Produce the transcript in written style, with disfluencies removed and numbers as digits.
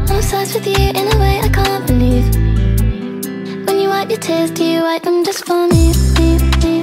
I'm obsessed with you in a way I can't believe. When you wipe your tears, do you wipe them just for me?